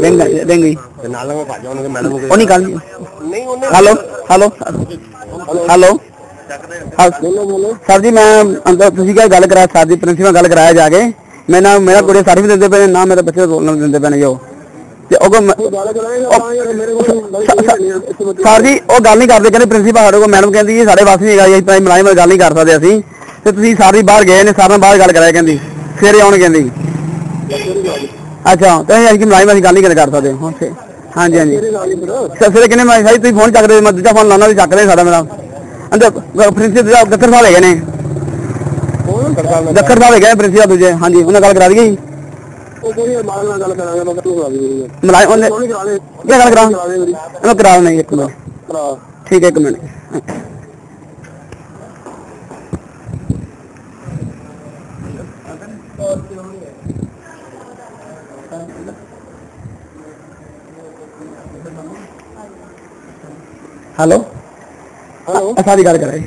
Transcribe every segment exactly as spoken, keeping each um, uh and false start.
ring ring ਜੀ ਤੇ ਨਾਲ ਮੈਂ ਭੱਜ ਜਾਵਾਂਗਾ ਮੈਡਮ ਨੂੰ ਉਹ ਨਹੀਂ ਗੱਲ ਨਹੀਂ ਉਹਨੇ ਹੈਲੋ ਹੈਲੋ ਹੈਲੋ ਬੋਲੋ ਬੋਲੋ ਸਰ ਜੀ ਮੈਂ ਅੰਦਰ ਤੁਸੀਂ ਕਿਹਾ ਗੱਲ ਕਰਾਇਆ ਸਰ ਦੀ ਪ੍ਰਿੰਸੀਪਲ ਗੱਲ ਕਰਾਇਆ ਜਾ ਕੇ ਮੈਂ ਨਾ ਮੇਰਾ ਕੁੜੀ ਸਰਵਿਸ ਦਿੰਦੇ ਪਏ ਨਾ ਮੇਰੇ ਬੱਚੇ ਰੋਲ ਦਿੰਦੇ ਪਏ ਨੇ ਜੋ ਤੇ ਉਹ ਸਰ ਜੀ ਉਹ ਗੱਲ ਨਹੀਂ ਕਰਦੇ ਕਹਿੰਦੇ ਪ੍ਰਿੰਸੀਪਲ ਸਾਡੇ ਕੋਲ ਮੈਡਮ ਕਹਿੰਦੀ ਸਾਡੇ ਵਾਸਤੇ ਨਹੀਂ ਹੈਗਾ ਅਸੀਂ ਮੁਲਾਜ਼ਮ ਗੱਲ ਨਹੀਂ ਕਰ ਸਕਦੇ ਅਸੀਂ ਤੇ ਤੁਸੀਂ ਸਾਰੀ ਬਾਹਰ ਗਏ ਨੇ ਸਾਰਿਆਂ ਬਾਹਰ ਗੱਲ ਕਰਾਇਆ ਕਹਿੰਦੀ ਸਵੇਰੇ ਆਉਣ ਕਹਿੰਦੀ ਅੱਛਾ ਤੇ ਅਸੀਂ ਮੁਲਾਜ਼ਮ ਅਸੀਂ ਗੱਲ ਨਹੀਂ ਕਰ ਸਕਦੇ ਹੁਣ ਹਾਂਜੀ ਹਾਂਜੀ ਸਵੇਰੇ ਕਿੰਨੇ ਮੈਂ ਤੁਸੀਂ ਫੋਨ ਚੱਕਦੇ ਮੈਂ ਦੂਜਾ ਫੋਨ ਲਾਉਣਾ ਚੱਕਦੇ ਸਾਡਾ ਮੇਰਾ ਅੰਦਰ ਪ੍ਰਿੰਸੀਪਲ ਗੱਤਰ ਸਾਹਿਬ ਹੈਗੇ ਨੇ ਦੱਖਰ ਸਾਹਿਬ ਹੈਗੇ ਪ੍ਰਿੰਸੀਪਲ ਦੂਜੇ ਹਾਂਜੀ ਉਹਨਾਂ ਗੱਲ ਕਰਾ ਦਈਏ ਉਹ ਕੋਈ ਮਾਲ ਨਾਲ ਗੱਲ ਕਰਾਂਗੇ ਮੈਂ ਤੂੰ ਕਰਾ ਦੇ ਮਲਾਈ ਉਹਨੇ ਕੀ ਗੱਲ ਕਰਾਂ ਇਹਨੂੰ ਕਰਾ ਨਹੀਂ ਇੱਕ ਮਿੰਟ ਠੀਕ ਹੈ ਇੱਕ ਮਿੰਟ ਹੈਲੋ ਹੈਲੋ ਸਾਰੀ ਗੱਲ ਕਰਾਈ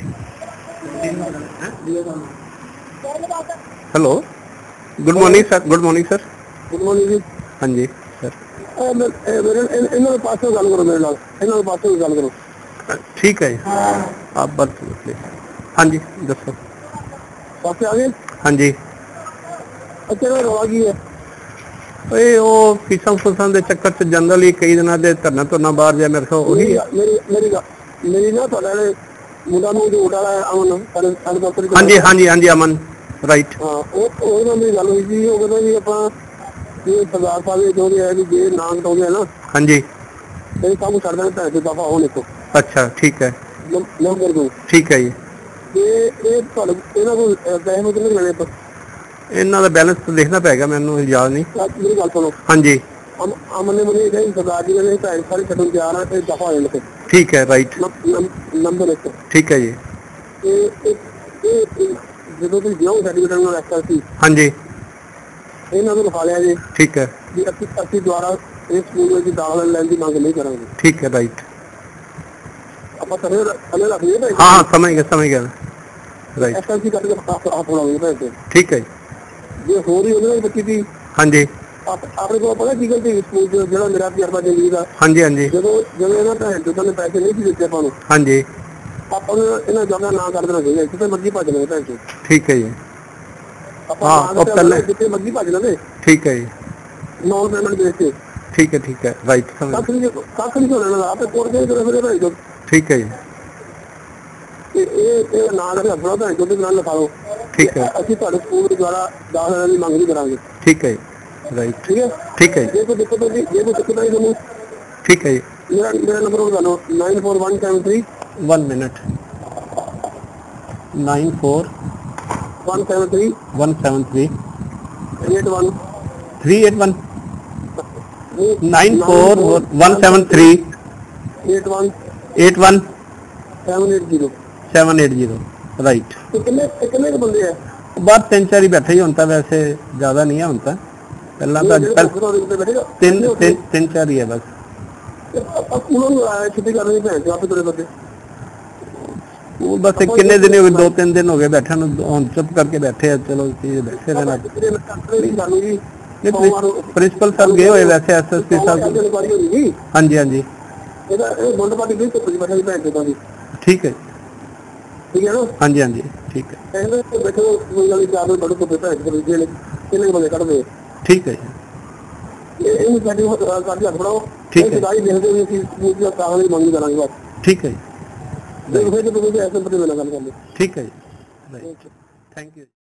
hello good morning sir good morning sir good morning जी हाँ जी सर मेरे इन्होंने पास गल करो मेरे नाल इन्होंने पास गल करो ठीक है आप बस हाँ जी दसो पासे आ गए हाँ जी अच्छा रौला की है ਇਹ ਉਹ ਫੀਸਾਂ ਫੂਸਾਂ ਦੇ ਚੱਕਰ ਚ ਜਨਰਲੀ ਕਈ ਦਿਨਾਂ ਦੇ ਧਰਨਾ ਧਰਨਾ ਬਾਹਰ ਜਾ ਮੇਰੇ ਕੋਲ ਉਹੀ ਮੇਰੀ ਮੇਰੀ ਮੇਰੀ ਨਾ ਤੁਹਾਡੇ ਮੁੰਡਾ ਨੂੰ ਜੋ ਉਡਾਲਾ ਅਮਨ ਸਾਡੇ ਦਫ਼ਤਰ ਹਾਂਜੀ ਹਾਂਜੀ ਹਾਂਜੀ ਅਮਨ ਰਾਈਟ ਹਾਂ ਉਹ ਉਹ ਨਾਲ ਮੇਰੀ ਗੱਲ ਹੋਈ ਸੀ ਉਹ ਕਹਿੰਦਾ ਵੀ ਆਪਾਂ ਇਹ ਸਰਦਾਰ ਸਾਹਿਬ ਇਹ ਚਾਹੁੰਦੇ ਆ ਵੀ ਜੇ ਨਾ ਘਟਾਉਂਦੇ ਆ ਨਾ ਹਾਂਜੀ ਇਹ ਕੰਮ ਛੱਡ ਦੇਣਾ ਪੈਸੇ ਦਫਾ ਹੋਣ ਇੱਥੋਂ ਅੱਛਾ ਠੀਕ ਹੈ ਨੰਬਰ ਦੋ ਠੀਕ ਹੈ ਜੀ ਤੇ ਇਹ ਤੁਹਾਨੂੰ ਇਹਨਾਂ ਕੋਲ ਪੈਸੇ ਕਿੰਨੇ ਲੈਣੇ ਆਪਾਂ ਇਹਨਾਂ ਦਾ ਬੈਲੈਂਸ ਤਾਂ ਦੇਖਣਾ ਪਏਗਾ ਮੈਨੂੰ ਯਾਦ ਨਹੀਂ ਮੇਰੀ ਗੱਲ ਸੁਣੋ ਹਾਂਜੀ ਅਮਨ ਨੇ ਮੈਨੂੰ ਇਹ ਸਰਦਾਰ ਜੀ ਨੇ ਪੈਸੇ ਸਾਰੇ ਛੱਡਣ ਤਿਆਰ ਆ ਤੇ ਦਫਾ ਹੋ ਜਾਣਗੇ ਠੀਕ ਹੈ ਰਾਈਟ ਨੰਬਰ ਇੱਕ ਠੀਕ ਹੈ ਜੀ ਇਹ ਇਹ ਜਦੋਂ ਤੁਸੀਂ ਜਿਉਂ ਸਰਟੀਫਿਕੇਟ ਨਾਲ ਐਕਸਟਰਾ ਸੀ ਹਾਂਜੀ ਇਹਨਾਂ ਨੂੰ ਲਿਖਾ ਲਿਆ ਜੀ ਠੀਕ ਹੈ ਵੀ ਅਸੀਂ ਅਸੀਂ ਦੁਆਰਾ ਇਸ ਸਕੂਲ ਵਿੱਚ ਦਾਖਲਾ ਲੈਣ ਦੀ ਮੰਗ ਨਹੀਂ ਕਰਾਂਗੇ ਠੀਕ ਹੈ ਰਾਈਟ ਆਪਾਂ ਥੱਲੇ ਥੱਲੇ ਰੱਖ ਲਈਏ ਹਾਂ ਹਾਂ ਸਮਝ ਗਿਆ ਸਮਝ ਗਿਆ ਰਾਈਟ ਐਸਐਸਸੀ ਕਰਕੇ ਹੱਥ ਲਾਉਂਗੇ ਪੈਸੇ ਠੀਕ ਹੈ ਜੀ ਜੇ ਹੋਰ ਹੀ ਉਹਦੇ ਬੱਚੀ ਦੀ ਹਾਂਜੀ ਆਪਣੇ ਕੋਲ ਪਤਾ ਕੀ ਗਲਤੀ ਸਕੂਲ ਚ ਜਿਹੜਾ ਮੇਰਾ ਤਜਰਬਾ ਜ਼ਿੰਦਗੀ ਦਾ ਹਾਂਜੀ ਹਾਂਜੀ ਜਦੋਂ ਜਦੋਂ ਇਹਨਾਂ ਭੈਣ ਚੋਦਾਂ ਨੇ ਪੈਸੇ ਨਹੀਂ ਸੀ ਦਿੱਤੇ ਆਪਾਂ ਨੂੰ ਹਾਂਜੀ ਆਪਾਂ ਨੂੰ ਇਹਨਾਂ ਜਗ੍ਹਾ ਨਾ ਕਰ ਦੇਣਾ ਚਾਹੀਦਾ ਜਿੱਥੇ ਮਰਜ਼ੀ ਭੱਜ ਲੈਂਦੇ ਭੈਣ ਚੋ ਠੀਕ ਹੈ ਜੀ ਆਪਾਂ ਉਹ ਪਹਿਲੇ ਜਿੱਥੇ ਮਰਜ਼ੀ ਭੱਜ ਲੈਂਦੇ ਠੀਕ ਹੈ ਜੀ ਨੌਨ ਪੇਮੈਂਟ ਦੇ ਕੇ ਠੀਕ ਹੈ ਠੀਕ ਹੈ ਰਾਈਟ ਸਮਝ ਕੱਖ ਨਹੀਂ ਕੱਖ ਨਹੀਂ ਹੋਣਾ ਨਾ ਆਪੇ ਕੋਲ ਕੇ ਫਿਰ ਭੈਣ ਚੋ ਠੀਕ ਹੈ ਜੀ ਤੇ ਇਹ ਇਹ ਨਾਂ ਦਾ ਆਪਣਾ ਭੈਣ ਚੋ ਦੇ ਨਾਲ ਲਿਖਾ ਲਓ ਠੀਕ ਹੈ ਅਸੀਂ ਤੁਹਾਡੇ ਸਕੂਲ ਦੁਆਰਾ ਦਾਖਲਾ ਦੀ ਮੰਗ ਨਹੀਂ ਕਰਾਂਗੇ ਠੀਕ ਹੈ ਜੀ ਰਾਈਟ ਠੀਕ ਹੈ ਠੀਕ ਹੈ ਜੇ ਕੋਈ ਦਿੱਕਤ ਹੋਈ ਜੇ ਕੋਈ ਦਿੱਕਤ ਆਈ ਤੁਹਾਨੂੰ ਠੀਕ ਹੈ ਜੀ ਮੇਰਾ ਮੇਰਾ ਨੰਬਰ ਉਹ ਲਓ nine four one seven three one minute nine four one seven three one seven three eight one three eight one nine four one seven three eight one eight one seven eight zero seven eight zero right ਕਿੰਨੇ ਕਿੰਨੇ ਕੁ ਬੰਦੇ ਆ ਬਾਅਦ ਤਿੰਨ ਚਾਰ ਹੀ ਬੈਠੇ ਹੀ ਹੁਣ ਤਾਂ ਵੈਸੇ ਜ਼ਿਆਦਾ ਨਹੀਂ ਹੈ ਹੁਣ ਤਾਂ ਪਹਿਲਾਂ ਤਾਂ ਤਿੰਨ ਤਿੰਨ ਤਿੰਨ ਚਾਰ ਹੀ ਹੈ ਬਸ ਉਹਨਾਂ ਨੂੰ ਛੁੱਟੀ ਕਰਨੀ ਭੈਣ ਚੋ ਆਪੇ ਤੁਰੇ ਬੰਦੇ ਉਹ ਬਸ ਕਿੰਨੇ ਦਿਨ ਹੋ ਗਏ ਦੋ ਤਿੰਨ ਦਿਨ ਹੋ ਗਏ ਬੈਠਣ ਨੂੰ ਹੁਣ ਚੁੱਪ ਕਰਕੇ ਬੈਠੇ ਆ ਚਲੋ ਬੈਠੇ ਰਹਿਣਾ ਪ੍ਰਿੰਸੀਪਲ ਸਾਹਿਬ ਗਏ ਹੋਏ ਵੈਸੇ ਐਸਐਸਪੀ ਸਾਹਿਬ ਹਾਂਜੀ ਹਾਂਜੀ ਇਹਦਾ ਇਹ ਬੋਲਡ ਪਾਰਟੀ ਵੀ ਚੁੱਪ ਬੈਠਾ ਦੀ ਭੈਣ ਚੋਦਾਂ ਦੀ ਠੀਕ ਹੈ ਠੀਕ ਹੈ ਨਾ ਹਾਂਜੀ ਹਾਂਜੀ ਠੀਕ ਹੈ ਇਹਦੇ ਬੈਠੋ ਕੋਈ ਗੱਲ ਚਾਰ ਵਜੇ ਬੜੋ ਤੋਂ ਭੈਣ ਚੋਦ ਜਿਹੜੇ ਕਿੰਨੇ ਬੰਦੇ ਕੱਢਦੇ ਠੀਕ ਹੈ ਜੀ ਇਹ ਸਾਡੀ ਸਾਡੀ ਹੱਥ ਫੜਾਓ ਠੀਕ ਹੈ ਗਾਈ ਦੇਖਦੇ ਵੀ ਅਸੀਂ ਸਕੂਲ ਦੀ ਦਾਖਲੇ ਦੀ ਮੰਗ ਕਰਾਂਗੇ ਬਸ ਠੀਕ ਹੈ ਜੀ ਫਿਰ ਤੁਸੀਂ ਐਸੇ ਬੰਦੇ ਨਾਲ ਗੱਲ ਕਰ ਲਓ ਠੀਕ ਹੈ ਜੀ ਥੈਂਕ ਯੂ